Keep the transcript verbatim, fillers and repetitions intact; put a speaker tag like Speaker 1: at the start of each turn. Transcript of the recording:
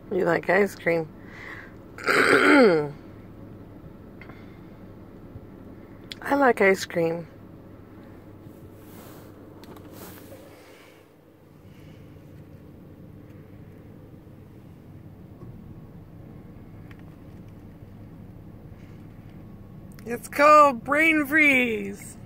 Speaker 1: You like ice cream. I like ice cream. It's called brain freeze.